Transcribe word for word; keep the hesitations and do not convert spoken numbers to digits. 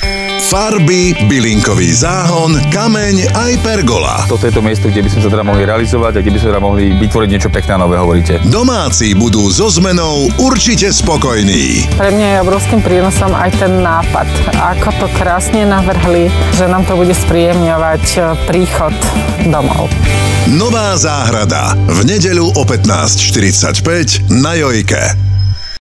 Farby, bylinkový záhon, kameň aj pergola. Toto je to miesto, kde by sme sa teda mohli realizovať a kde by sme teda mohli vytvoriť niečo pekné a nové, hovoríte. Domáci budú so zmenou určite spokojní. Pre mňa je obrovským prínosom aj ten nápad. Ako to krásne navrhli, že nám to bude spríjemňovať príchod domov. Nová záhrada v nedeľu o pätnásť štyridsaťpäť na Jojke.